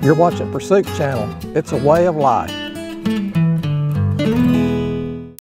You're watching Pursuit Channel. It's a way of life.